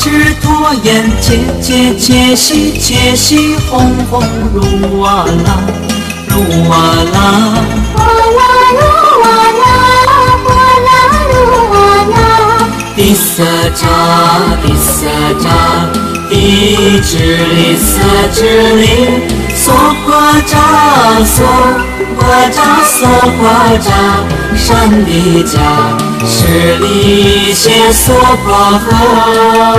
智多言，切切切西切西，轰轰如哇啦，如哇啦， 哇啦如哇啦，哇啦如哇啦。 第色扎，第色扎，第支离色支离，娑婆扎，娑婆扎，娑婆扎，善地家，势力谢娑婆诃。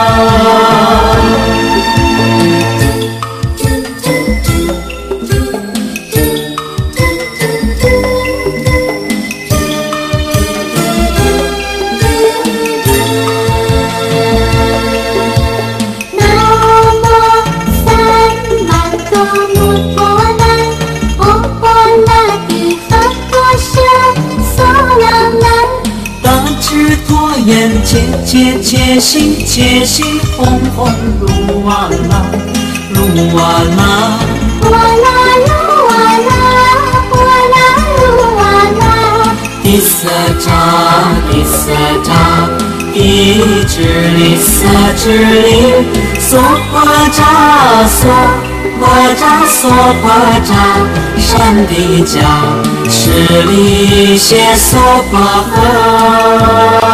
言切切切西切西，轰轰如哇啦，如哇啦， 哇啦如哇啦，哇啦如哇啦。 第色扎，第色扎，第支离色支离，娑婆扎，娑婆扎，娑婆扎，善地家，势力谢娑婆诃。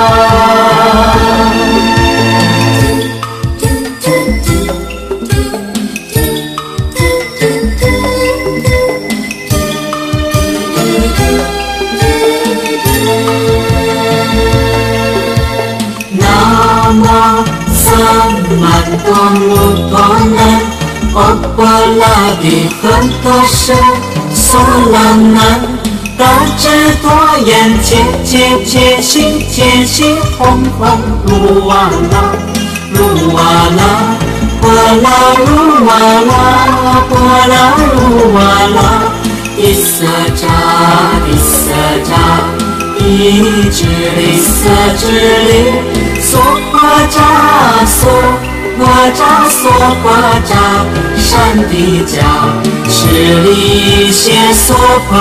曼多姆多南，欧婆拉帝很多声，娑朗南，大智多言，切切切西切西，轰轰如哇啦，如哇啦，波啦如哇啦，波啦如哇啦，第色扎，第色扎，第支离色支离，娑婆扎，娑婆扎，娑婆扎，善地家，势力谢娑婆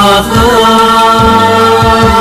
诃。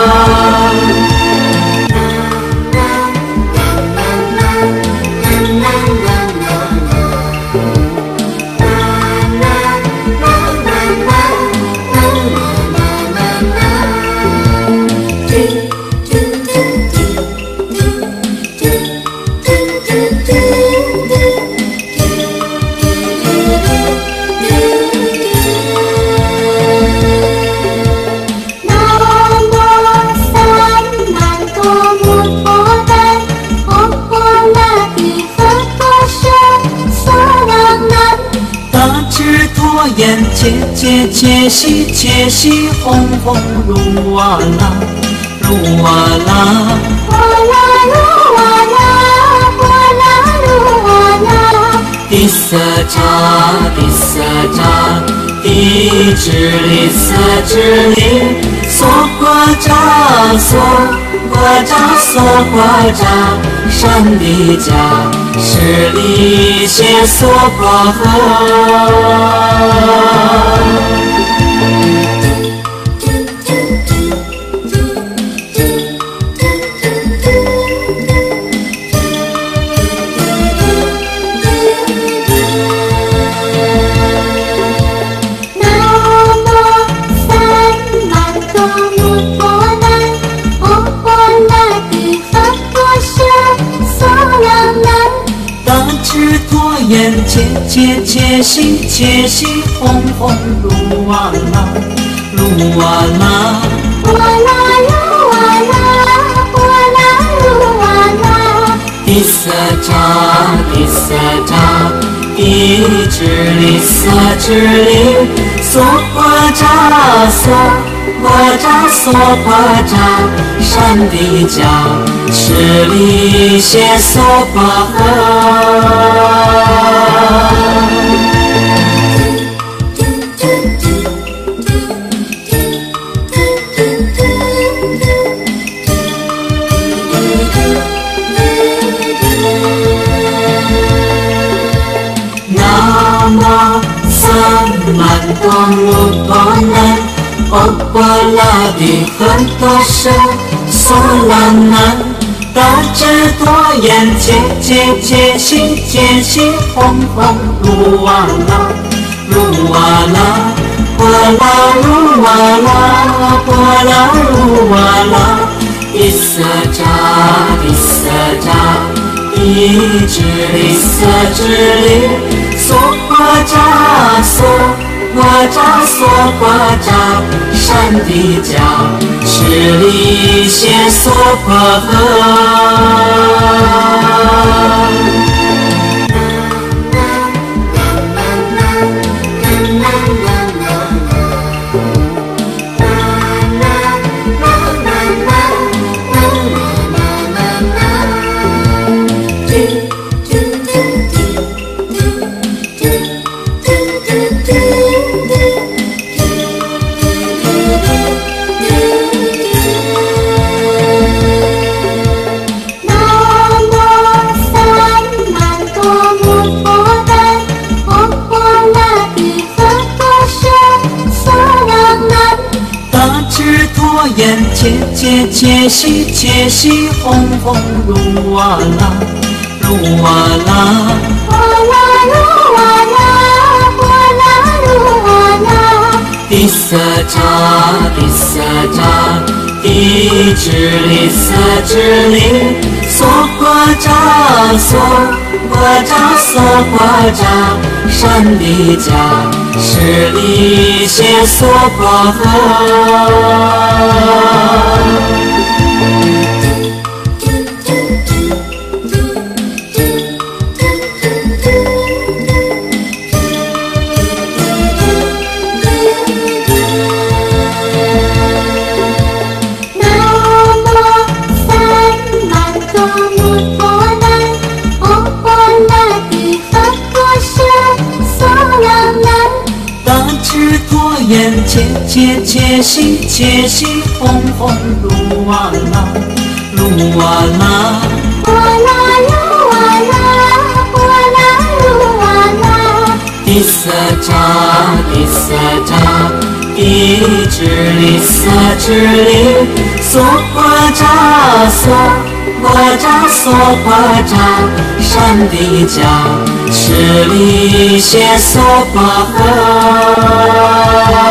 言切切切西切西，轰轰如哇啦，如哇啦， 哇啦如哇啦，哇啦如哇啦。 第色扎，第色扎，第支离色支离，娑婆扎，娑婆扎，娑婆扎，善地家，势力谢娑婆诃。言切切切西切西，轰轰如哇啦，如哇啦， 哇啦如哇啦，哇啦如哇啦。 第色扎，第色扎，第支离色支离，娑婆扎，娑婆扎，娑婆扎，善地家，势力谢娑婆诃。曼多姆多南，欧婆拉帝很多声，娑朗南，大智多眼，切切切西切西，轰轰噜哇啦，噜哇啦，波啦噜哇啦，波啦噜哇啦，一色扎，一色扎，一支里色支里，嗦瓜扎嗦。瓜扎嗦瓜扎，山地角，十里线嗦瓜河。眼切切切西切西，轰轰噜哇啦，噜哇啦， 波啦噜哇啦，波啦噜哇啦， 地色扎，地色扎，地支里色支里，嗦瓜扎嗦，瓜扎嗦瓜扎，山地角，十里线嗦瓜河。眼切切切西切西，轰轰噜哇啦，噜哇啦， 波啦噜哇啦，波啦噜哇啦， 地色扎，地色扎，地支里色支里，嗦瓜扎嗦，瓜扎嗦瓜扎，山地角，十里线嗦瓜河。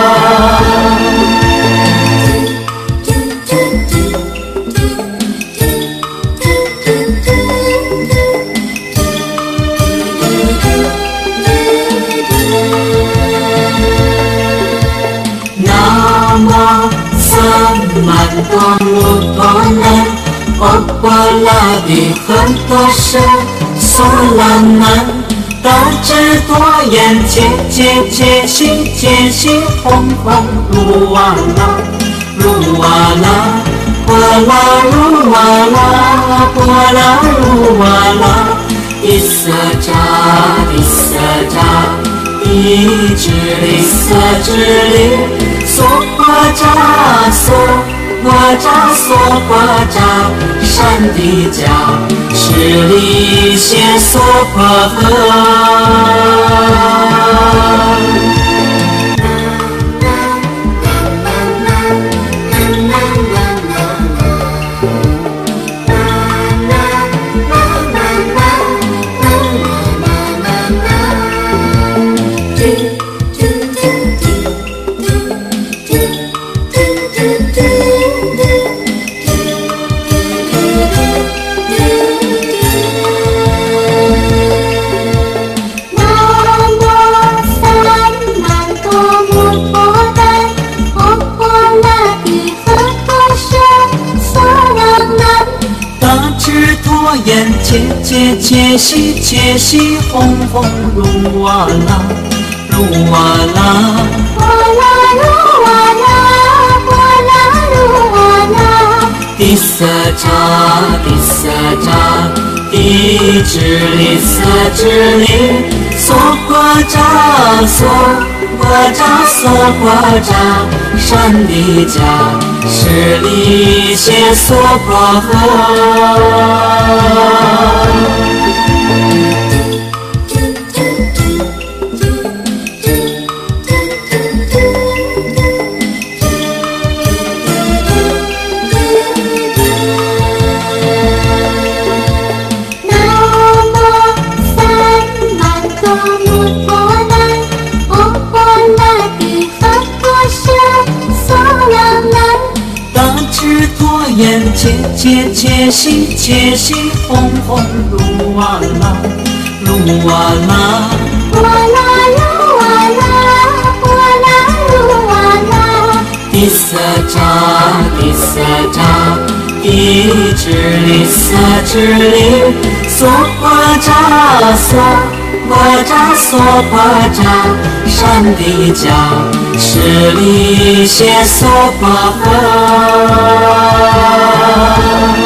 曼多姆多南，欧波拉的很多神，索拉南，大智多言，切切切西切西，轰轰噜哇啦，噜哇啦，波啦噜哇啦，波啦噜哇啦，一色扎，一色扎，一支里色支里，嗦瓜扎嗦。瓜扎嗦瓜扎，山地角，十里线嗦瓜河。眼切切切西切西，轰轰噜哇啦，噜哇啦， 波啦噜哇啦，波啦噜哇啦， 地色扎，地色扎，地支里色支里，嗦瓜扎嗦，瓜扎嗦瓜扎，山地角，十里线嗦瓜河。 智多言，切切切西切西，轰轰噜哇啦，噜哇啦， 哇啦噜哇啦，哇啦噜哇啦。 第四扎，第四扎，地支里四支里，梭巴扎梭，巴扎梭巴扎，山地角，十里写梭巴河。